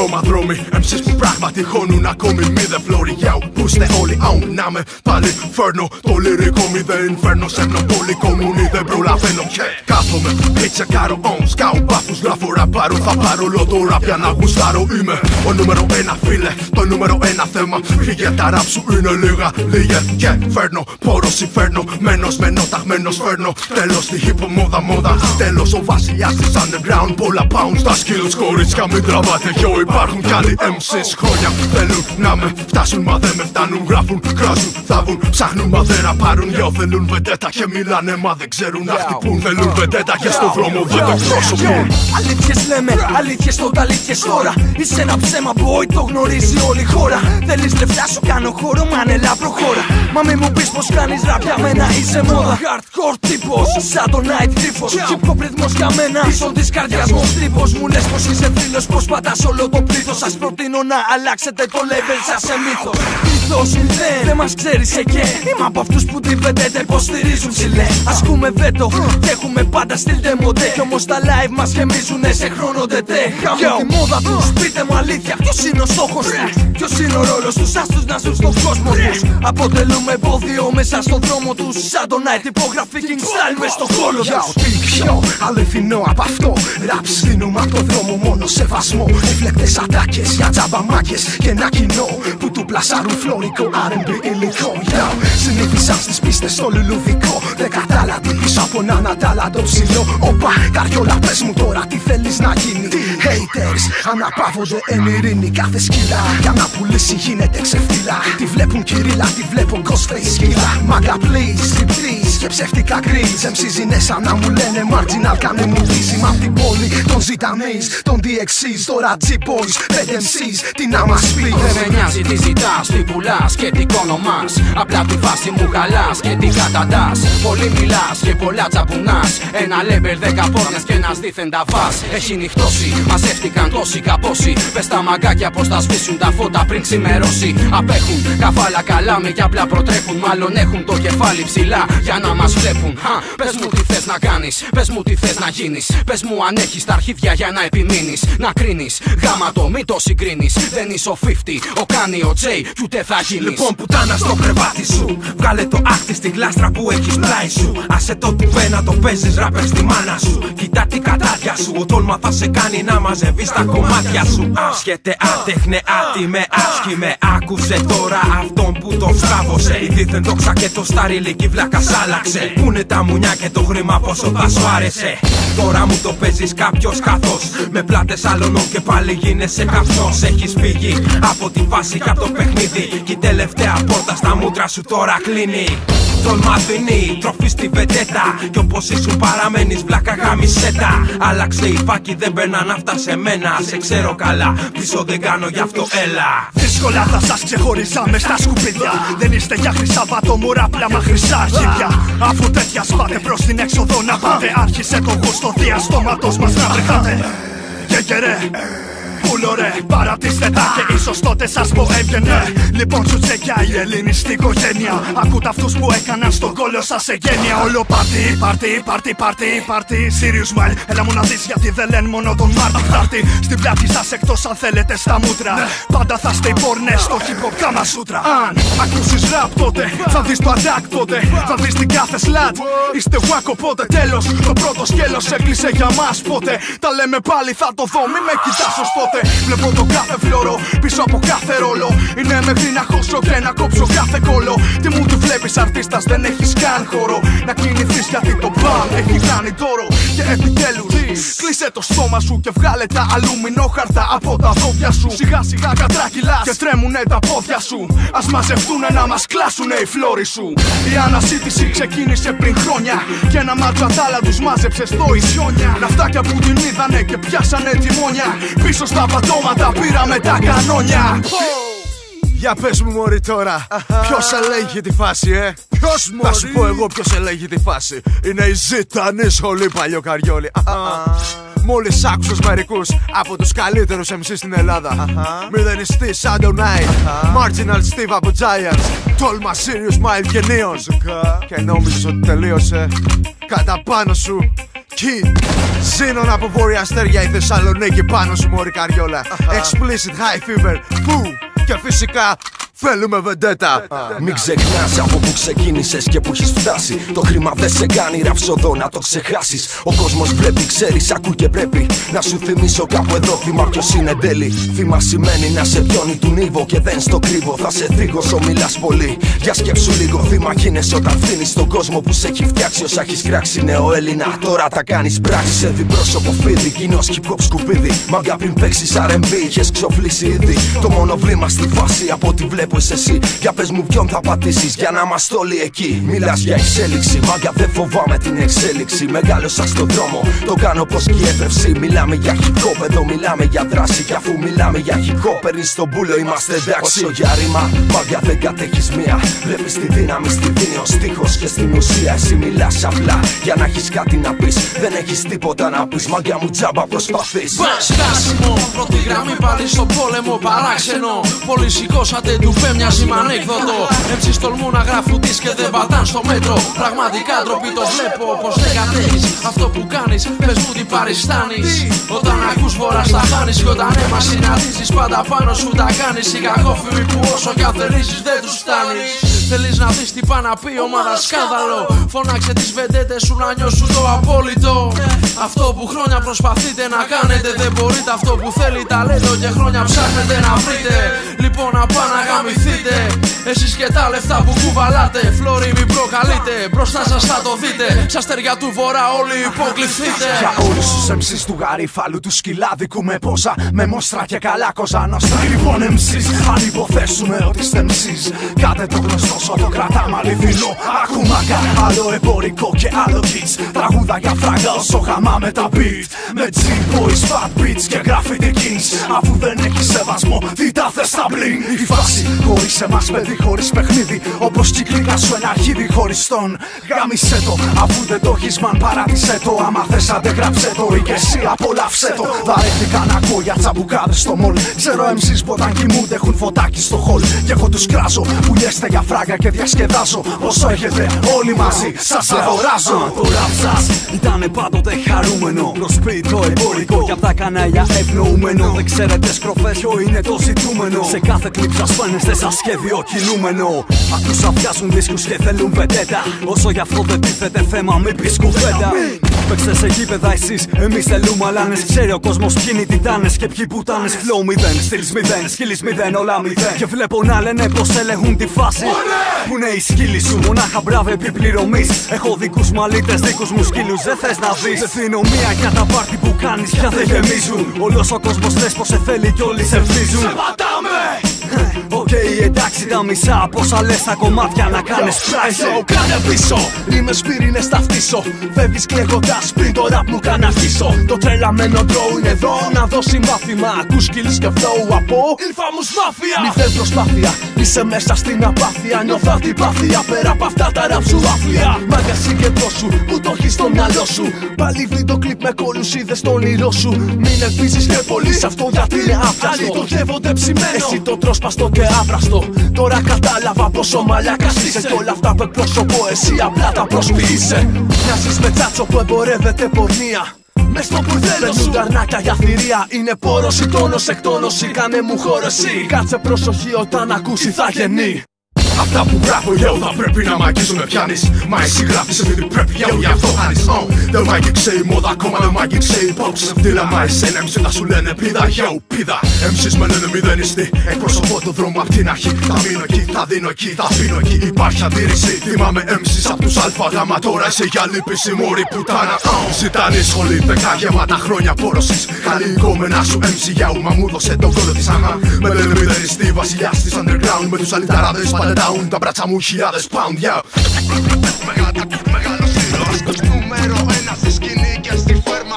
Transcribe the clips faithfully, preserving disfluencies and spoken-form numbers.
χρώμα δρόμοι, εμ σις που πράγματι χώνουν ακόμη. Μη δε φλόρι, yo, που είστε όλοι on. Να με πάλι φέρνω το λυρικό μη δε inferno. Σέρνω πολύ κομμουνί, δεν προλαβαίνω. Κάθομαι, πίτσα κάρο on. Σκάω μπάφους, γράφω ραπάρω. Θα πάρω όλο το ραπ για να γουστάρω. Είμαι ο νούμερο ένα φίλε, το νούμερο ένα θέμα. Φύγε τα ραπ σου είναι λίγα, λίγε και φέρνω. Πόρος υφέρνω, μένος μένω, ταγμένος φέρνω. Τέλος τη hip μόδα μόδα. Τέλος ο βασιλιάς της underground. Πολλά pounds στα skills, κορίτσια μην τραβάτε γιο. Υπάρχουν κι άλλοι εμ σις χρόνια θέλουν να με φτάσουν, μα δεν με φτάνουν. Γράφουν, κράζουν, θάβουν, ψάχνουν, μα δεν ραπάρουν. Γιο θέλουν βεντέτα και μιλάνε, μα δεν ξέρουν να χτυπούν. Θέλουν βεντέτα και στον δρόμο δεν το εκπρόσωπουν. Αλήθειες λέμε, αλήθειες τότε, αλήθειες τώρα. Είσαι ένα ψέμα boy, το γνωρίζει όλη η χώρα. Θέλεις λεφτά σου κάνω χώρο, μανελά προχώρα. Μα μη μου πεις πως κάνεις ραπ, για μένα είσαι μόδα. Hardcore τύπος, σαν το night τύπος. Hip hop ρυθμός για μένα, πίσω της καρδιάς μου τύπος. Μου λες πως είσαι φίλος, πως πατάς όλο το πλήθος. Σας προτείνω να αλλάξετε το level σας σε μύθος. Μύθος μηδέν, δεν μας ξέρεις εκεί. Είμαι από αυτούς που τη βεντέτα υποστηρίζουν ψηλέ. Ασκούμε βέτο και έχουμε πάντα στυλ ντεμοντέ. Κι όμως τα live μας γεμίζουνε σε χρόνο τετέ. Γαμώ τη μόδα τους, πείτε μου αλήθεια, ποιος είναι ο στόχος τους. Ποιος είναι ο ρόλος τους, ας τους να ζουν στον κόσμο τους. Αποτελούμε εμπόδιο μέσα στον δρόμο τους. Σαν το night υπογραφή King Style μες στο κόλλο τους. Πιο αληθινό απ' αυτό. Ραπ στείνουμε απ' το δρόμο μόνο σεβασμό. Εφλεκτές ατάκες για τζαμπαμάκες και ένα κοινό που του πλασάρουν φλωρικό αρ εν μπι υλικό. Συνήθισαν στις πίστες στο λουλουδικό. Δεν κατάλαβε πίσω από έναν ατάλαντο ψηλό. Όπα, καριόλα πες μου τώρα τι θέλεις να γίνει. Haters αναπαύονται εν ειρήνη. Κάθε σκύλα για να πουλήσει γίνεται ξεφτύλα. Τη βλέπουν κυρίλα, τη βλέπω Ghostface σκύλα. Μάγκα please, striptease και ψεύτικα grills. εμ σις είναι σαν να μου λένε marginal, κάνε μου δίζει. Μ' απ' την πόλη των ζηταμείς, των ντι εξ σις. Τώρα G-Boys, πέντε εμ σις, τι να μας πει. Δεν με νοιάζει τι ζητάς, τι πουλάς και τι κονομάς. Απλά τη φάση μου καλάς και τι καταντάς. Πολύ μιλάς και πολλά τσαπουνάς. Ένα λέμπερ, δέκα πόρνες και ένας δίθεν τα βάς. Έχει νυχτώσει, μαζεύτηκαν τόσοι καπόσοι. Πες τα μαγκάκια πως θα σβήσουν τα φώτα πριν ξημερώσει. Απέχουν, καφάλα καλάμε και απλά προτρέχουν. Μάλλον έχουν το κεφάλι ψηλά για να μας βλέπουν. Χα, πες μου τι θες να κάνεις, πες μου τι θες να γίνεις. Πες μου αν έχεις τα αρχίδια για να επιμείνεις. Να κρίνεις, γάμα το μη το συγκρίνεις. Δεν είσαι ο πενήντα, ο Κάνει, ο Τζέι κι ούτε θα γίνεις. Λοιπόν πουτάνα στο κρεβάτι σου, βγάλε το άκτη στη γλάστρα που έχεις πλάι σου. Άσε το τουβένα το παίζεις ράπερ στη μάνα σου. Κοίτα τι κατάδια σου, ο τόλμα θα σε κάνει να μαζεύεις τα κομμάτια σου. Άσχετε άτεχνε άτι με άσχημε. Άκουσε τώρα αυτόν που το σκάβωσε. Η δίθεν δόξα και το σταριλίκι βλάκας άλλαξε. Πούνε τα μουνιά και το χρήμα πόσο θα σου άρεσε. Τώρα μου το παίζεις κάποιος καθώς με πλάτες άλλων και πάλι γίνεσαι καυτός. Έχεις φύγει από τη φάση και από το παιχνίδι. Κι η τελευταία πόρτα στα μούτρα σου τώρα κλείνει. Τόλμα δίνει τροφή στη βεντέτα. Κι όπως ήσουν παραμένεις βλάκα γαμισέτα. Άλλαξε η φάκη, δεν περνάν αυτά σε μένα. Σε ξέρω καλά, πίσω δεν κάνω γι' αυτό έλα. Δύσκολα θα σας ξεχωρίζα μες στα σκουπίδια. Δεν είστε για χρυσά βατόμουρα, πλάμα χρυσά αρχίδια. Αφού τέτοια σπάτε προς την έξοδο να πάτε. Άρχισε το γούστο διαστόματος μας να βρεχάτε. Και κερέ πουλο ρε, παρατήστε τα και ίσως τότε σας πω έβγαινε. Λοιπόν σου τσεκιά η ελληνιστή οικογένεια. Ακούτε αυτούς που έκαναν στον κόλλο σας εγγένεια. Όλο πάρτι, πάρτι, πάρτι, πάρτι, πάρτι. Serious Mile, έλα μου να δεις γιατί δεν λένε μόνο τον Μάρτι χτάρτι. Στην πλάτη σας εκτός αν θέλετε στα μούτρα. Πάντα θα stay πόρνες στο hip hop κάμα σούτρα. Αν ακούσεις rap τότε, θα δεις το attack τότε. Θα δεις την κάθε slat, είστε wack οπότε τέλος. Το πρώτο σκέλος έκλεισε για μας πότε. Τα λέμε πάλι θα το δω, μη με κοιτάς ως τότε. Βλέπω το κάθε φλόρο πίσω από κάθε ρόλο. Είναι μέχρι να χώσω και να κόψω κάθε κόλλο. Τι μου τη βλέπεις αρτίστας, δεν έχεις καν χώρο να κινηθείς γιατί το μπαμ έχει κάνει τόρο. Και επιτέλους κλείσε το στόμα σου και βγάλε τα αλουμινόχαρτα από τα δόντια σου. Σιγά σιγά κατρακυλάς και τρέμουνε τα πόδια σου. Ας μαζευτούνε να μας κλάσουνε οι φλόροι σου. Η αναζήτηση ξεκίνησε πριν χρόνια και ένα μάτσο ατάλαντους μάζεψε στο Ισιόνια. Ναυτάκια που την είδανε και πιάσανε τιμόνια. Πίσω στα πατώματα πήραμε τα κανόνια. Για πες μου μωρί τώρα, ποιος ελέγχει τη φάση, ε? Ποιος μωρί? Θα σου πω εγώ ποιος ελέγχει τη φάση. Είναι η ζητανή σχολή παλιοκαριόλη. Μόλις άκουσες μερικούς από τους καλύτερους εμ σις στην Ελλάδα. Μηδενιστή Shadow Knight, Marginal Steve από Giants, τόλμα Serious Mile και Neos. Και νόμιζες ότι τελείωσε, κατά πάνω σου Kid. Ζήνων από βόρεια αστέρια η Θεσσαλονίκη, πάνω σου μωρή καριόλα. Explicit, high fever, φου. Και φυσικά θέλουμε βεντέτα. Μην ξεχνάς από που ξεκίνησες και που έχεις φτάσει. Το χρήμα δεν σε κάνει ραψοδό να το ξεχάσεις. Ο κόσμος βλέπει, ξέρεις, ακού και πρέπει να σου θυμίσω κάπου εδώ θύμα ποιος είναι εν τέλει. Θύμα σημαίνει να σε πιώνει του νύβο και δεν στο κρύβω. Θα σε θίγω όσο μιλάς πολύ. Για σκέψου λίγο, θύμα γίνεσαι όταν φτύνεις τον κόσμο που σε έχει φτιάξει. Όσα έχεις κράξει νέο Έλληνα, τώρα τα κάνεις πράξη. Σε διπρόσωπο φίδι, κοινός hip hop σκουπίδι. Μάγκα πριν παίξεις αρ εμ μπι, είχες ξοφλήσει ήδη. Το μόνο βλήμα στη φάση από ό,τι βλέπω είσαι εσύ. Για πες μου ποιον θα πατήσεις για να είμαστε όλοι εκεί. Μιλάς για εξέλιξη, μάγκα δεν φοβάμαι την εξέλιξη. Μεγάλωσα στον δρόμο, το κάνω πως και η έφευση. Μιλάμε για hip hop, εδώ μιλάμε για δράση. Κι αφού μιλάμε για hip hop, παίρνεις στον πούλο, είμαστε εντάξει. Όσο για ρήμα, μάγκα δεν κατέχεις μία. Βλέπεις τη δύναμη στη δίνει ο στίχος. Και στην ουσία εσύ μιλάς απλά για να έχεις κάτι να πεις. Δεν έχεις τίποτα να πεις, μάγκα μου τζάμπα προσπαθείς. Σκάσιμο, πρώτη γραμμή πάλι στον πόλεμο, παράξενο. Πολλοί σηκώσατε ντουφέ, μοιάζει με ανέκδοτο. Εμψείς τολμούν να γράφουν τις και δεν πατάν στο μέτρο. Πραγματικά ντροπή το βλέπω πως δεν κατέχεις αυτό που κάνεις. Πες μου τι παριστάνεις. Όταν ακούς φοράς τα χάνεις. Κι όταν αίμα συναντήσεις πάντα πάνω σου τα κάνεις. Οι κακόφημοι που όσο κι αν θελήσεις δεν τους φτάνεις. Θέλεις να δεις τι πάει να πει ομάδα σκάνδαλο. Φώναξε τις βεντέτες σου να νιώσουν το απόλυτο. Αυτό που χρόνια προσπαθείτε να κάνετε δεν μπορείτε. Αυτό που θέλει ταλέντο και χρόνια ψάχνετε να βρείτε. Λοιπόν να πάνε να γαμηθείτε. Εσείς και τα λεφτά που κουβαλάτε. Φλόρι μην προκαλείτε. Μπροστά σας θα το δείτε. Στα αστέρια του βορρά όλοι υποκληθείτε. Για όλους τους εμσείς του γαρίφαλου του σκυλάδικου με πόσα. Με μόστρα και καλά κοζανοστά. Λοιπόν εμσείς αν υποθέσουμε ότι είστε εμσείς. Κάτε το γνωστό σου το κρατάμε αληθινό. Ακούμακα άλλο εμπορικό και άλλο kids. Τραγούδα για φράγκα όσο χαμά με τα beat. Με G-boys, fat beats και graffiti kings. Αφού δεν έχεις σεβασμό τι τα θες τα bling. Η φάση χωρίς εμάς παιδί χωρίς παιχνίδι. Όπως κυκλικά σου ένα αρχίδι χωρίς τον. Γάμισε το αφού δεν το έχεις μαν παράτησε το. Άμα θες αντεγράψε το ή και εσύ απολαύσε το. Βαρέθηκα να ακούω για τσαμπουκάδες στο μολ. Ξέρω εμσείς που όταν κοιμούνται έχουν φωτάκι στο χολ. Και εγώ τους κράζω, πουλιέστε για φράγκα και διασκεδάζω. Όσο έχετε όλοι μαζί σας αγοράζω. Το ραπ σας ήτανε πάντοτε χαρούμενο. Προσποιεί το εμπορικό και απ' τα κανάλια ευνοούμενο. Δεν ξέρετε σκροφές ποιο είναι το ζητούμενο. Σε κάθε κλιπ σας φαίνεστε σαν σχέδιο κινούμενο. Ακούσα πιάσουν δίσκους και θέλουν βεντέτα. Όσο γι' αυτό δεν τίθεται θέμα μην πεις κουβέντα. Παίξτε σε γήπεδα εσείς, εμείς θέλουμε αλάνες. Ξέρει ο κόσμος ποιοι είναι οι τιτάνες και ποιοι πουτάνες. Flow μηδέν, στυλς μηδέν, σκύλις μηδέν, όλα μηδέν. Και βλέπω να λένε πως ελεγχούν τη φάση. Που είναι οι σκύλοι σου, μονάχα μπράβο επιπληρωμής. Έχω δικούς μαλίτες, δικούς μου σκύλους, δεν θες να δεις. Δεν δίνω μία για τα πάρτι που κάνεις, πια δεν γεμίζουν. Όλος ο κόσμος θες πως σε θέλει κι όλοι σε βδίζουν. Σε πατάμε! Οκ, okay, εντάξει τα μισά, πόσα λες τα κομμάτια να κάνεις πράιζο. Κάνε πίσω, ρήμες πύρινες θα φτύσω. Φεύγεις κλαίγοντας πριν το ραπ μου καν αρχίσω. Το τρελαμένο ντρόου είναι εδώ να δώσει μάθημα. Ακούς skills και flow από Infamous Mafia. Μηδέν προσπάθεια, είσαι μέσα στην απάθεια. Νιώθω αντιπάθεια πέρα από αυτά τα ραπ σου άφλια. Μάγκα συγκεντρώσου που το έχεις στο μυαλό σου. Πάλι βίντεο κλιπ με κόλλους είδες στο όνειρό σου. Μην ελπίζεις και πολύ σε αυτό γιατί είναι άφλαστο. Άλλοι το γεύονται ψημένο, εσύ το τρόσπαστο και άβραστο. Τώρα κατάλαβα πόσο μαλάκας είσαι. Κι όλα αυτά που εκπροσωπώ εσύ απλά τα προσποιείσαι. Μοιάζεις με τσάτσο που εμπορεύεται πορνεία. Μες στο μπουρδέλο σου καρνάκια για θηρία. Είναι πόρος ή τόνος εκτόνωση. Κάνε μου χώρο εσύ. Κάτσε προσοχή όταν ακούσει θα γεννεί. Αυτά που γράφω, yo, θα πρέπει να μ' αγγίζουν με πιάνεις. Μα εσύ γράφεις επειδή πρέπει, yo, γι' αυτό χάνεις. Oh, δεν μ' αγγίξε η μόδα, ακόμα δεν μ' αγγίξε η pop. Δίλα μα εσένα, εμείς θα σου λένε πίδα, yo, πίδα. Εμείς με λένε μηδενιστή, εκπροσωπώ το δρόμο απ' την αρχή. Θα μείνω εκεί, θα δίνω εκεί, θα αφήνω εκεί. Υπάρχει αντίρρηση, θυμάμαι εμείς απ' τους αλφα γάμα. Τώρα είσαι για λύπηση, μωρή πουτάνα. Oh, ζητάνε σχολή, δεκά γεμάτα χρόνια πόρωσης. Καλή εικόμενα σου, εμσι, yo, μα μου δώσε τον κόλλο της άμα. Με λένε μηδενιστή, βασιλιάς της underground. Με τους αλυταράδες πάντα down, τα μπράτσα μου χιλιάδες pound, yeah. Μεγάλος ήρωας, νούμερο ένα στη σκηνή και στη φέρμα.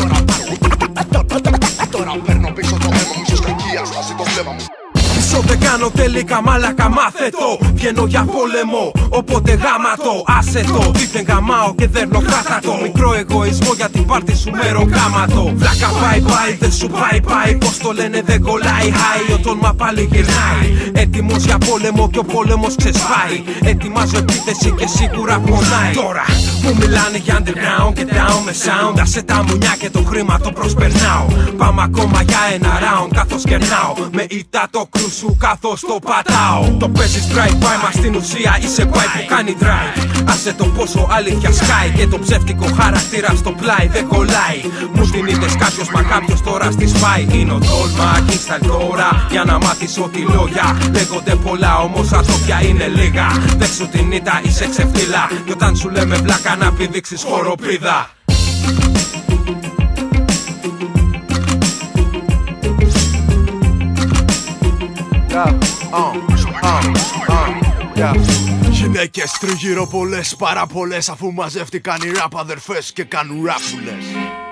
Τώρα παίρνω πίσω το αίμα μου, ίσως κακία, σπάσει το βλέμμα μου. Πίσω δεν κάνω τελικά μάλακα μάθε το. Βγαίνω για πόλεμο, οπότε γάμα το. Άσε το, δίθεν γαμάω και δέρνω κάτατο. Μικρό εγωισμό για την πάρτι σου μεροκάματο. Βλάκα πάει πάει, δεν σου πάει πάει. Πώς το λένε δεν κολλάει χάι, ο τόλμα πάλι γυρνάει. Έτοιμος για πόλεμο και ο πόλεμος ξεσπάει. Ετοιμάζω επίθεση και σίγουρα πονάει. Τώρα που μιλάνε για underground και down με sound, άσε τα μουνιά και το χρήμα το προσπερνάω. Πάμε ακόμα για ένα round καθώς κερνάω. Με ήττα το κρου σου καθώς το πατάω. Το παίζεις drive-by, μα στην ουσία είσαι πάει που κάνει drive. Άσε το πόσο αλήθεια σκάει και το ψεύτικο χαρακτήρα στο πλάι δεν κολλάει. Μου την είδες κάποιος μα κάποιος τώρα στη σπάει. Είναι ο τόλμα και style τώρα για να μάθεις ότι λόγια λέγονται πολλά όμως ατόπια είναι λίγα. Δέξου την ήττα είσαι ξεφτύλα κι όταν σου λέμε βλάκα να πηδήξεις χοροπίδα. Yeah, uh, uh, uh, yeah. Γυναίκες τριγύρω πολλές, πάρα πολλές, αφού μαζεύτηκαν οι ραπ αδερφές και κάνουν ραπούλες.